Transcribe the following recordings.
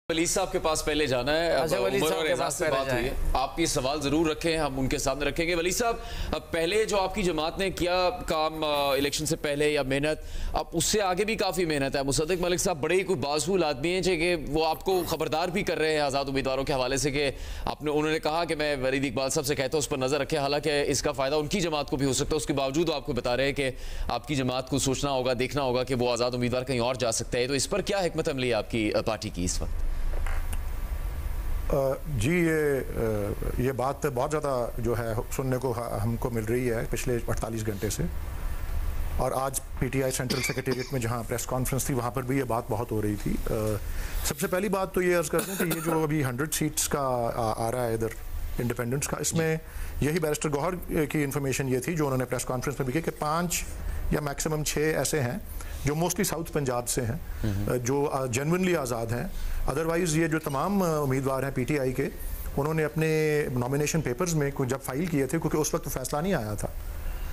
वली साहब के पास पहले जाना है। अच्छा, वली उमर साहब और के एजाज पास से पहले बात हुई है, आप ये सवाल जरूर रखें, हम उनके सामने रखेंगे। वली साहब, अब पहले जो आपकी जमात ने किया काम इलेक्शन से पहले या मेहनत, अब उससे आगे भी काफ़ी मेहनत है। मुसद्दिक मलिक साहब बड़े ही कोई बासूल आदमी हैं कि वो आपको खबरदार भी कर रहे हैं आज़ाद उम्मीदवारों के हवाले से कि उन्होंने कहा कि मैं वरीद इकबाल साहब से कहता हूँ उस पर नज़र रखें, हालांकि इसका फ़ायदा उनकी जमात को भी हो सकता है। उसके बावजूद आपको बता रहे हैं कि आपकी जमात को सोचना होगा, देखना होगा कि वो आज़ाद उम्मीदवार कहीं और जा सकता है। तो इस पर क्या हिकमत अमली है आपकी पार्टी की इस वक्त? जी, ये बात बहुत ज़्यादा जो है सुनने को हमको मिल रही है पिछले 48 घंटे से, और आज पीटीआई सेंट्रल सेक्रेटेरिएट में जहाँ प्रेस कॉन्फ्रेंस थी वहाँ पर भी ये बात बहुत हो रही थी। सबसे पहली बात तो ये अर्ज़ कर दूँ कि ये जो अभी 100 सीट्स का आ रहा है इधर इंडिपेंडेंस का, इसमें यही बैरिस्टर गौहर की इन्फॉर्मेशन ये थी जो उन्होंने प्रेस कॉन्फ्रेंस में भी की कि 5 या मैक्सिमम 6 ऐसे हैं जो मोस्टली साउथ पंजाब से हैं, जो जेन्युइनली आज़ाद हैं। अदरवाइज़ ये जो तमाम उम्मीदवार हैं पीटीआई के, उन्होंने अपने नॉमिनेशन पेपर्स में कुछ जब फाइल किए थे, क्योंकि उस वक्त फैसला नहीं आया था,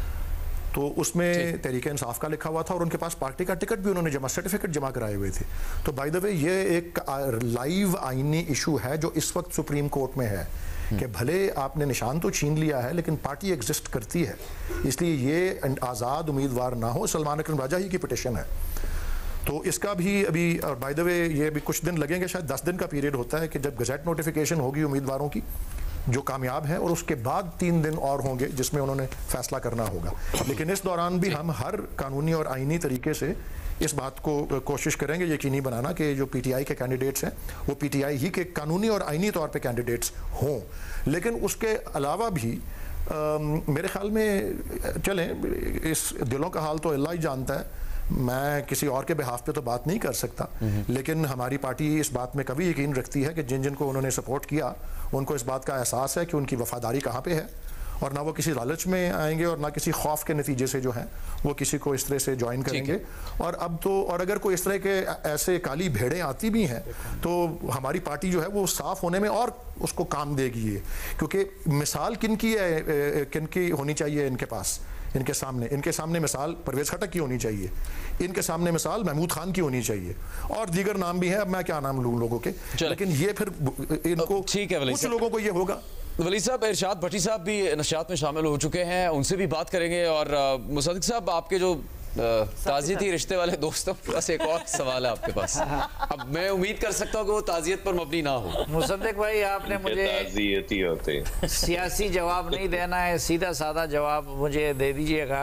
तो उसमें तहरीक इंसाफ का लिखा हुआ था और उनके पास पार्टी का टिकट भी उन्होंने सर्टिफिकेट जमा कराए हुए थे। तो बाय द वे ये एक लाइव आईनी इशू है जो इस वक्त सुप्रीम कोर्ट में है कि भले आपने निशान तो छीन लिया है लेकिन पार्टी एग्जिस्ट करती है, इसलिए ये आज़ाद उम्मीदवार ना हो। सलमान अकरम राजा ही की पिटिशन है, तो इसका भी अभी, और बाय द वे ये भी कुछ दिन लगेंगे, शायद 10 दिन का पीरियड होता है कि जब गज़ेट नोटिफिकेशन होगी उम्मीदवारों की जो कामयाब हैं, और उसके बाद 3 दिन और होंगे जिसमें उन्होंने फैसला करना होगा। लेकिन इस दौरान भी हम हर कानूनी और आईनी तरीके से इस बात को कोशिश करेंगे यकीनी बनाना कि जो पीटीआई के कैंडिडेट्स हैं वो पीटीआई ही के कानूनी और आईनी तौर पे कैंडिडेट्स हों। लेकिन उसके अलावा भी मेरे ख्याल में चलें, इस दिलों का हाल तो अल्लाह ही जानता है, मैं किसी और के बिहाफ पे तो बात नहीं कर सकता, लेकिन हमारी पार्टी इस बात में कभी यकीन रखती है कि जिन जिनको उन्होंने सपोर्ट किया उनको इस बात का एहसास है कि उनकी वफादारी कहाँ पे है, और ना वो किसी लालच में आएंगे और ना किसी खौफ के नतीजे से जो है वो किसी को इस तरह से ज्वाइन करेंगे। और अब तो, और अगर कोई इस तरह के ऐसे काली भेड़ें आती भी हैं तो हमारी पार्टी जो है वो साफ होने में और उसको काम देगी ये, क्योंकि मिसाल किन की है, किन की होनी चाहिए इनके पास, इनके सामने मिसाल परवेज़ खटक की होनी चाहिए, इनके सामने मिसाल महमूद खान की होनी चाहिए, और दीगर नाम भी हैं, अब मैं क्या नाम लूँ लोगों के, लेकिन ये फिर इनको कुछ लोगों को ये होगा। वली साहब, इरशाद भट्टी साहब भी नशियात में शामिल हो चुके हैं, उनसे भी बात करेंगे। और मुसद्दिक साहब, आपके जो ताज़ियती रिश्ते वाले दोस्तों के पास एक और सवाल है आपके पास। अब मैं उम्मीद कर सकता हूँ कि वो ताज़ियत पर मबनी ना हो। मुसद्दिक भाई, आपने मुझे ताज़ियती होते सियासी जवाब नहीं देना है, सीधा साधा जवाब मुझे दे दीजिएगा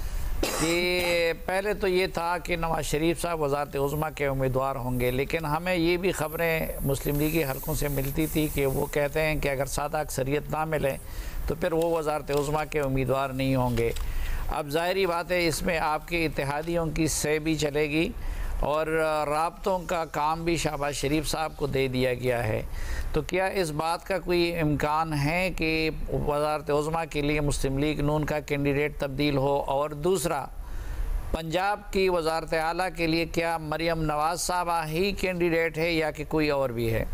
कि पहले तो ये था कि नवाज शरीफ साहब वज़ारत उज़्मा के उम्मीदवार होंगे, लेकिन हमें ये भी ख़बरें मुस्लिम लीगी हलकों से मिलती थी कि वो कहते हैं कि अगर सादा अक्सरियत ना मिले तो फिर वो वज़ारत उज़्मा के उम्मीदवार नहीं होंगे। अब ज़ाहिरी बात है इसमें आपके इत्तेहादियों की सह भी चलेगी और राब्तों का काम भी शहबाज शरीफ साहब को दे दिया गया है। तो क्या इस बात का कोई इम्कान है कि वज़ारत उज़्मा के लिए मुस्लिम लीग नून का कैंडिडेट तब्दील हो? और दूसरा, पंजाब की वज़ारत आला के लिए क्या मरियम नवाज़ साहबा ही कैंडिडेट है या कि कोई और भी है?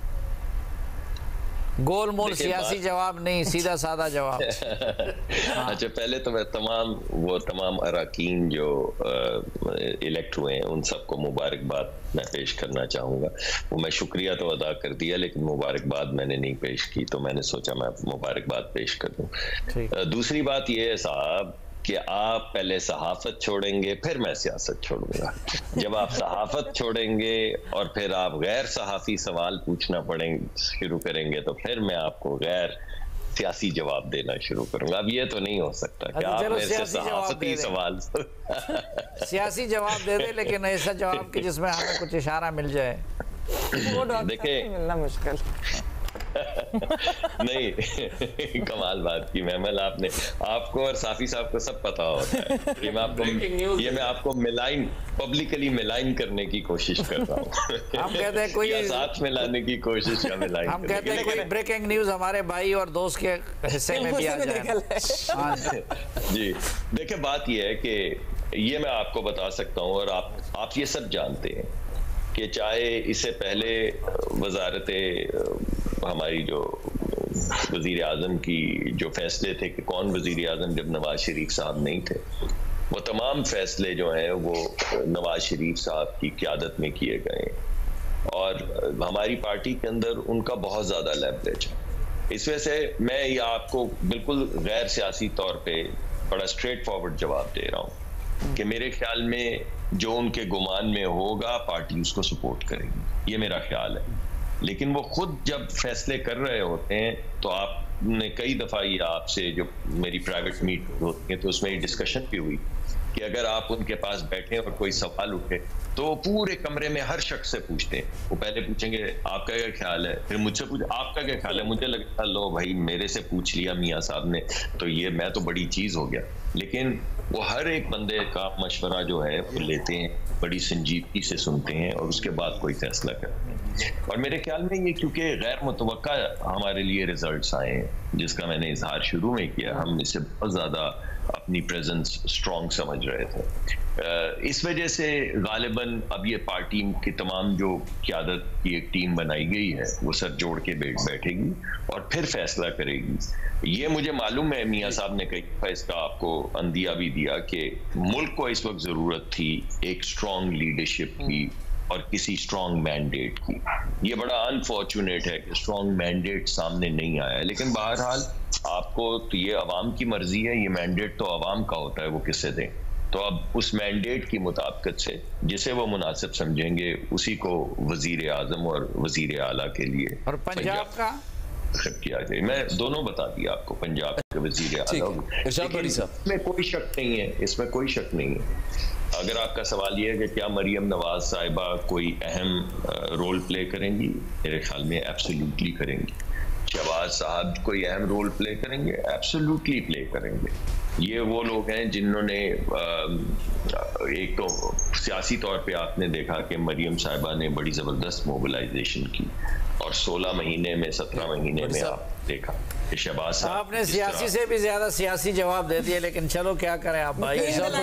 गोल मोल सियासी जवाब नहीं, सीधा साधा जवाब। अच्छा, पहले तो मैं तमाम अराकीन जो इलेक्ट हुए हैं उन सबको मुबारकबाद मैं पेश करना चाहूँगा। वो मैं शुक्रिया तो अदा कर दिया लेकिन मुबारकबाद मैंने नहीं पेश की, तो मैंने सोचा मैं मुबारकबाद पेश कर दूँ। दूसरी बात ये है साहब कि आप पहले सहाफत छोड़ेंगे फिर मैं सियासत छोड़ूंगा। जब आप सहाफत छोड़ेंगे और फिर आप गैर सहाफ़ी सवाल पूछना शुरू करेंगे तो फिर मैं आपको गैर सियासी जवाब देना शुरू करूंगा। अब ये तो नहीं हो सकता कि आप मेरे से सहाफती सवाल सियासी जवाब दे दे, लेकिन ऐसा जवाब कि जिसमें हमें कुछ इशारा मिल जाए। देखिए, मिलना मुश्किल नहीं कमाल बात की महमल, आपको और साफी साहब को सब पता होता है। ये मैं आपको मिलाइन पब्लिकली मिलाइन करने की कोशिश कर रहा हूँ। हम कहते हैं कोई साथ में लाने की कोशिश का मिलाइन, हम कहते हैं कोई ब्रेकिंग न्यूज हमारे भाई और दोस्त के हिस्से में भी आ जाए। जी देखिए, बात ये है कि ये मैं आपको बता सकता हूँ और आप ये सब जानते हैं कि चाहे इससे पहले वजारत हमारी जो वजीर आज़म की जो फैसले थे कि कौन वजीर आज़म जब नवाज शरीफ साहब नहीं थे, वो तमाम फैसले जो हैं वो नवाज शरीफ साहब की क़यादत में किए गए और हमारी पार्टी के अंदर उनका बहुत ज़्यादा लेवरेज है। इस वजह से मैं ये आपको बिल्कुल गैर सियासी तौर पे बड़ा स्ट्रेट फॉरवर्ड जवाब दे रहा हूँ कि मेरे ख्याल में जो उनके गुमान में होगा पार्टी उसको सपोर्ट करेगी, ये मेरा ख्याल है। लेकिन वो खुद जब फैसले कर रहे होते हैं तो आपने कई दफ़ा ये आपसे जो मेरी प्राइवेट मीट होती है तो उसमें ये डिस्कशन भी हुई कि अगर आप उनके पास बैठे और कोई सवाल उठे तो वो पूरे कमरे में हर शख्स से पूछते हैं। वो पहले पूछेंगे आपका क्या ख्याल है, फिर मुझसे पूछे आपका क्या ख्याल है। मुझे लगता लो भाई मेरे से पूछ लिया मियाँ साहब ने तो ये मैं तो बड़ी चीज़ हो गया। लेकिन वो हर एक बंदे का मशवरा जो है वो लेते हैं, बड़ी संजीदगी से सुनते हैं और उसके बाद कोई फैसला करते हैं। और मेरे ख्याल में ये क्योंकि गैर मुतवक्का हमारे लिए रिजल्ट्स आए हैं जिसका मैंने इजहार शुरू में किया, हम इससे बहुत ज़्यादा अपनी प्रेजेंस स्ट्रॉन्ग समझ रहे थे। इस वजह से गालिबन अब ये पार्टी की तमाम जो क़यादत की एक टीम बनाई गई है वो सर जोड़ के बैठेगी और फिर फैसला करेगी। ये मुझे मालूम है मियाँ साहब ने कई दफ़ा इसका आपको अंदिया भी दिया कि मुल्क को इस वक्त ज़रूरत थी एक स्ट्रॉन्ग लीडरशिप की और किसी स्ट्रॉन्ग मैंडेट की। ये बड़ा अनफॉर्चुनेट है कि स्ट्रॉन्ग मैंडेट सामने नहीं आया है, लेकिन बहरहाल आपको तो ये अवाम की मर्जी है, ये मैंडेट तो अवाम का होता है वो किसे दें। तो अब उस मैंडेट की मुताबिकत से जिसे वो मुनासिब समझेंगे उसी को वजीर आजम और वजीर आला के लिए और पंजाब का किया जाए। मैं दोनों बता दिया आपको, पंजाब के वजीर आला में कोई शक नहीं है, इसमें कोई शक नहीं है। अगर आपका सवाल ये है कि क्या मरियम नवाज साहिबा कोई अहम रोल प्ले करेंगी, मेरे ख्याल में एब्सोल्युटली करेंगी। शहबाज साहब कोई अहम रोल प्ले करेंगे, एब्सोल्युटली प्ले करेंगे। ये वो लोग हैं जिन्होंने एक तो सियासी तौर पे आपने देखा कि मरियम साहिबा ने बड़ी ज़बरदस्त मोबिलाइजेशन की और 16 महीने में 17 महीने में आप देखा शहबाज साहब आपने सियासी से भी ज्यादा सियासी जवाब दे दिए, लेकिन चलो क्या करें आप भाई।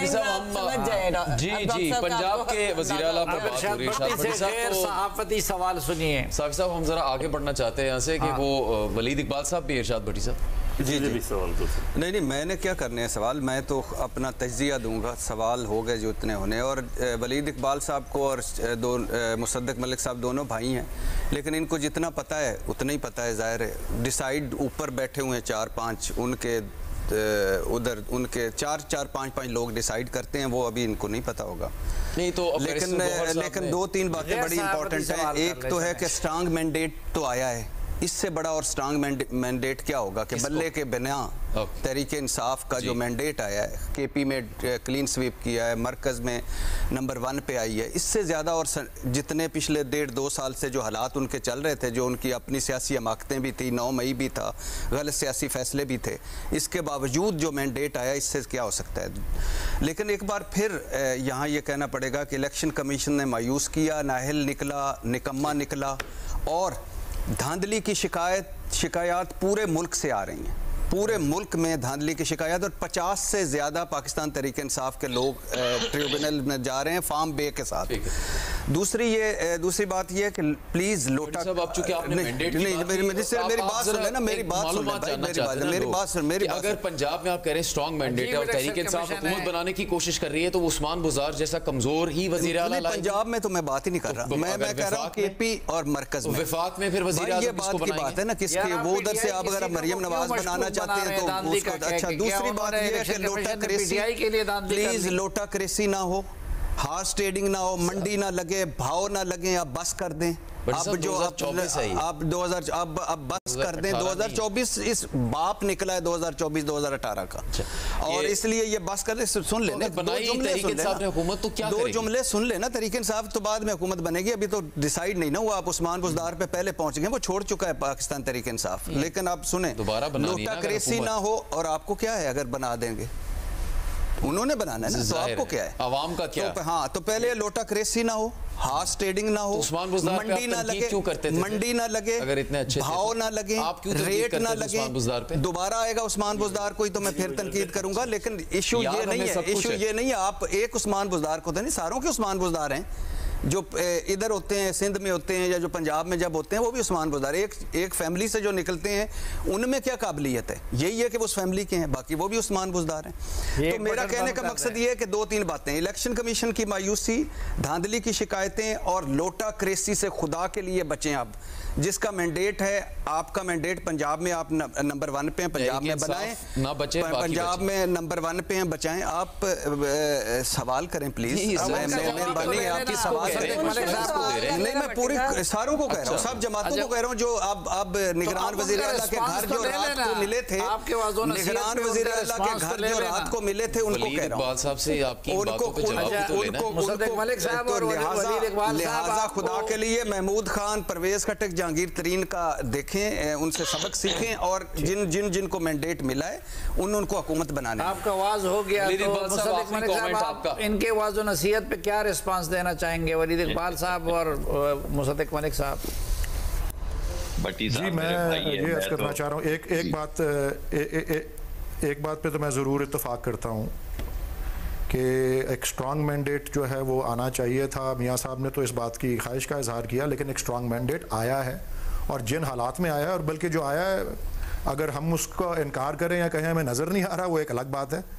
जी पंजाब के वज़ीर आला पर बात हो रही है, सहाफती सवाल सुनिए। साकिब साहब हम जरा आगे बढ़ना चाहते हैं यहाँ से कि वो वलीद इकबाल साहब भी इरशाद भट्टी साहब जी सवाल तो नहीं मैंने क्या करने हैं सवाल, मैं तो अपना तज्जिया दूंगा। सवाल हो गए जो इतने होने, और वलीद इकबाल साहब को और मुसद्दक मलिक साहब दोनों भाई हैं, लेकिन इनको जितना पता है उतना ही पता है। ज़ाहिर है डिसाइड ऊपर बैठे हुए हैं 4-5 उनके उधर उनके 4-5 लोग डिसाइड करते हैं, वो अभी इनको नहीं पता होगा। नहीं तो लेकिन 2-3 बातें बड़ी इंपॉर्टेंट हैं। एक तो है कि स्ट्रांग मैंडेट तो आया है, इससे बड़ा और स्ट्रांग मैंडेट क्या होगा कि बल्ले के बिना तहरीक इंसाफ का जो मैंडेट आया है, केपी में क्लीन स्वीप किया है, मरकज़ में नंबर 1 पे आई है, इससे ज़्यादा और जितने पिछले 1.5-2 साल से जो हालात उनके चल रहे थे, जो उनकी अपनी सियासी हमाकतें भी थी, 9 मई भी था, गलत सियासी फैसले भी थे, इसके बावजूद जो मैंडेट आया इससे क्या हो सकता है। लेकिन एक बार फिर यहाँ ये कहना पड़ेगा कि इलेक्शन कमीशन ने मायूस किया, नाहिल निकला, निकम्मा निकला, और धांधली की शिकायत पूरे मुल्क से आ रही हैं। पूरे मुल्क में धांधली की शिकायत, और 50 से ज़्यादा पाकिस्तान तहरीक इंसाफ के लोग ट्रिब्यूनल में जा रहे हैं फार्म बे के साथ। दूसरी बात ये है कि प्लीज लोटा मेरी अगर पंजाब में आप कह रहे हैं स्ट्रॉन्ग मैंडेट है और तहरीक इंसाफ हुकूमत बनाने की कोशिश कर रही है तो उस्मान बुज़दार जैसा कमजोर ही वज़ीर आला पंजाब में तो मैं बात ही नहीं कर रहा, मैं कह रहा हूँ केपी और मरकज में वफाक में फिर वज़ीर आला ये बात की बात है ना, किसके वो उधर से आप अगर मरियम नवाज बनाना चाहते हैं तो उसको अच्छा। दूसरी बात यह है कि लोटा क्रेसी, प्लीज लोटा क्रेसी ना हो, हार्स ट्रेडिंग ना हो, मंडी ना लगे, भाव ना लगे, आप बस कर दें। अब जो आप 2000 अब बस कर दें। 2024 इस बाप निकला है 2024-2018 का, और इसलिए ये बस कर दे। सुन लेना दो जुमले सुन लेना, तहरीक इंसाफ तो बाद में हुकूमत बनेगी, अभी तो डिसाइड नहीं ना हुआ। आप उस्मान बुज़दार पे पहले पहुंच गए, वो छोड़ चुका है पाकिस्तान तहरीक इंसाफ। लेकिन आप सुने, लोटा क्रेसी ना हो, और आपको क्या है अगर बना देंगे, उन्होंने बनाना है ना, तो आपको क्या है, आवाम का क्या। तो हाँ, तो पहले लोटा क्रेसी ना हो, हार्स ट्रेडिंग ना हो, मंडी ना लगे, मंडी ना लगे, अगर इतने अच्छे भाव ना लगे, रेट ना लगे। दोबारा आएगा उस्मान बुज़दार कोई तो मैं फिर तनकीद करूंगा, लेकिन इशू ये नहीं है, इशू ये नहीं है आप एक उस्मान बुज़दार को तो नहीं, सारों के उस्मान बुज़दार हैं। जो इधर होते हैं, सिंध में होते हैं या जो पंजाब में जब होते हैं, वो भी उस्मान बुज़दार एक फैमिली से जो निकलते हैं उनमें क्या काबिलियत है, यही है कि वो उस फैमिली के हैं, बाकी वो भी उस्मान बुज़दार हैं। तो मेरा कहने का मकसद ये है कि 2-3 बातें, इलेक्शन कमीशन की मायूसी, धांधली की शिकायतें और लोटा क्रेसी से खुदा के लिए बचें। अब जिसका मैंडेट है, आपका मैंडेट पंजाब में आप नंबर 1 पे हैं, पंजाब में बनाएं, ना बचे, पंजाब में नंबर 1 पे हैं, बचाएं। आप सवाल करें प्लीज। मैं आपकी सवाल नहीं, मैं पूरी सारों को कह रहा हूँ, सब जमातों को कह रहा हूँ जो अब निगरान वजीर आला के घर जो रात को मिले थे, निगरान वजीर आला के घर जो रात को मिले थे, उनको कह रहा हूँ, लिहाजा खुदा के लिए महमूद खान, परवेज खटक, जहांगीर तरीन का देखें, उनसे सबक सीखें और जिनको मैंडेट मिला है उनको हुकूमत बनाने। आपका आवाज हो गया तो मुसद्दिक मलिक साहब, इनके वाज़ो नसीहत पे क्या रिस्पांस देना चाहेंगे वलीद इकबाल साहब और मुसद्दिक मलिक साहब? जी, मैं ये अर्ज़ करना चाह रहा हूँ, एक बात पे तो मैं ज़रूर इत्तेफाक करता हूँ कि एक स्ट्रॉन्ग मैंडेट जो है वो आना चाहिए था। मियाँ साहब ने तो इस बात की ख्वाहिश का इजहार किया, लेकिन एक स्ट्रॉन्ग मैंडेट आया है और जिन हालात में आया है, और बल्कि जो आया है अगर हम उसका इनकार करें या कहें हमें नज़र नहीं आ रहा, वो एक अलग बात है।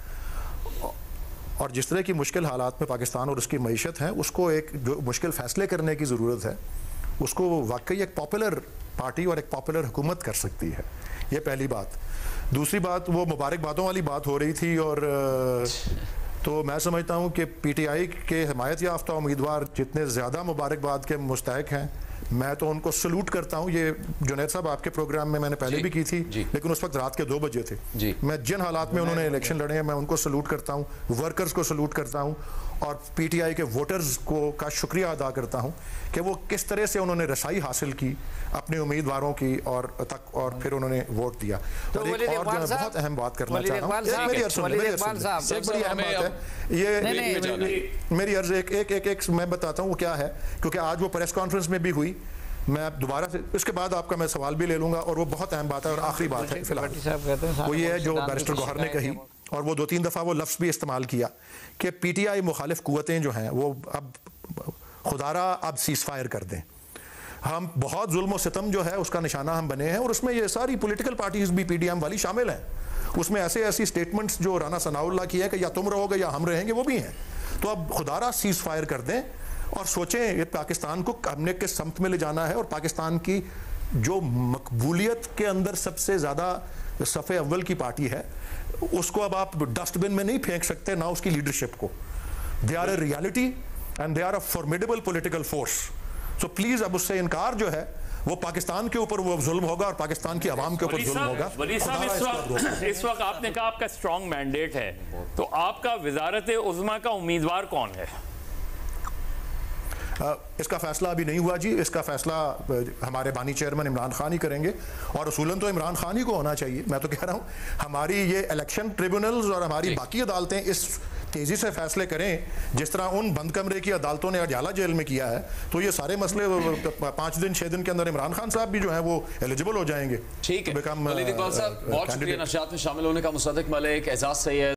और जिस तरह की मुश्किल हालात में पाकिस्तान और उसकी मईशत है, उसको एक जो मुश्किल फ़ैसले करने की ज़रूरत है, उसको वाकई एक पॉपुलर पार्टी और एक पॉपुलर हुकूमत कर सकती है। ये पहली बात। दूसरी बात, वो मुबारकबादों वाली बात हो रही थी, और तो मैं समझता हूँ कि पीटीआई के हिमायत याफ्ता उम्मीदवार जितने ज़्यादा मुबारकबाद के मुस्तहक हैं, मैं तो उनको सलूट करता हूँ। ये जुनैद साहब आपके प्रोग्राम में मैंने पहले भी की थी, लेकिन उस वक्त रात के 2 बजे थे। मैं जिन हालात में उन्होंने इलेक्शन लड़े हैं, मैं उनको सलूट करता हूँ, वर्कर्स को सलूट करता हूँ और पीटीआई के वोटर्स को का शुक्रिया अदा करता हूँ कि वो किस तरह से उन्होंने रसाई हासिल की अपने उम्मीदवारों की और फिर उन्होंने वोट दिया। तो और एक और जो मैं बहुत अहम बात करना चाह रहा हूँ, एक बड़ी अहम बात है ये, मेरी अर्ज एक मैं बताता हूँ वो क्या है, क्योंकि आज वो प्रेस कॉन्फ्रेंस में भी हुई। मैं दोबारा से इसके बाद आपका मैं सवाल भी ले लूंगा, और वो बहुत अहम बात है और आखिरी बात है फिलहाल, वो ये है जो बैरिस्टर गौहर ने कही, और वो 2-3 दफ़ा वो लफ्ज़ भी इस्तेमाल किया कि पीटीआई मुखालिफ कुव्वतें जो हैं वो अब खुदारा अब सीज़ फायर कर दें। हम बहुत जुल्म और सितम जो है उसका निशाना हम बने हैं, और उसमें ये सारी पॉलिटिकल पार्टीज भी पीडीएम वाली शामिल हैं। उसमें ऐसी स्टेटमेंट्स जो राना सनाउल्लाह की है कि या तुम रहोगे या हम रहेंगे, वो भी हैं। तो अब खुदारा सीज़ फायर कर दें और सोचें ये पाकिस्तान को हमने किस समत में ले जाना है, और पाकिस्तान की जो मकबूलियत के अंदर सबसे ज़्यादा सफ़े अव्वल की पार्टी है, उसको अब आप डस्टबिन में नहीं फेंक सकते, ना उसकी लीडरशिप को। They are a reality and they are a formidable political force. So please अब उससे इनकार जो है वो पाकिस्तान के ऊपर वो जुल्म होगा और पाकिस्तान की आवाम के ऊपर जुल्म होगा। वली साहब, इस वक्त आपने कहा आपका स्ट्रॉन्ग मैंडेट है, तो आपका वजारत उज़्मा का उम्मीदवार कौन है? इसका फैसला अभी नहीं हुआ जी, इसका फैसला हमारे बानी चेयरमैन इमरान खान ही करेंगे, और उसूलन तो इमरान खान ही को होना चाहिए। मैं तो कह रहा हूँ हमारी ये इलेक्शन ट्रिब्यूनल्स और हमारी बाकी अदालतें इस तेज़ी से फैसले करें जिस तरह उन बंद कमरे की अदालतों ने अडयाला जेल में किया है, तो ये सारे मसले 5 दिन 6 दिन के अंदर इमरान खान साहब भी जो है वो एलिजिबल हो जाएंगे। ठीक है, बहुत शुक्रिया नशियात में शामिल होने का। मुसद्दिक मलिक, एजाज सैयद।